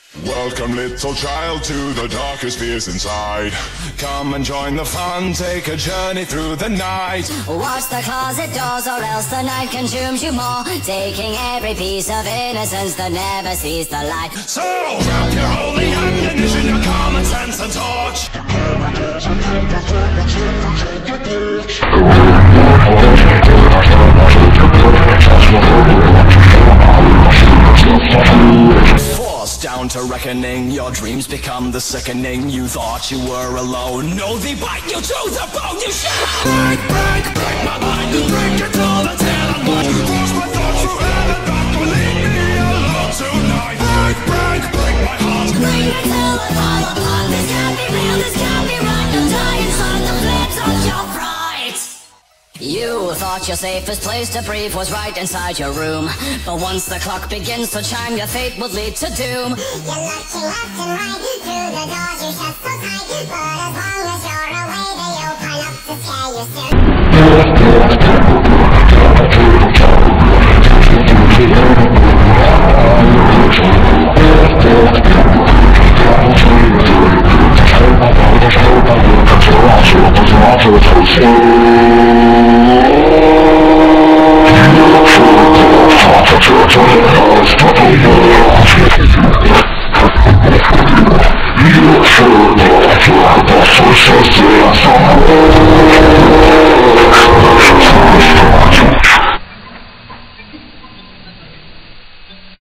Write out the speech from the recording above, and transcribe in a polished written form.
Welcome, little child, to the darkest fears inside. Come and join the fun, take a journey through the night. Watch the closet doors or else the night consumes you more, taking every piece of innocence that never sees the light. So, grab your holy ammunition, your common sense and torch. Forced down to reckoning, your dreams become the sickening. You thought you were alone, no, they bite you to the bone. You shout, break, break, break my mind, you break it till the tail and one. Force my thoughts through hell and back, to leave me alone tonight. Break, break, break my heart, break it till I fall apart. This can't be real, this can't be right. You'll die inside the flames of your pride. You thought your safest place to breathe was right inside your room, but once the clock begins to chime, your fate will lead to doom. You're looking left and right, through the doors you shut so tight, but as long as you're away, they open up to scare you soon. You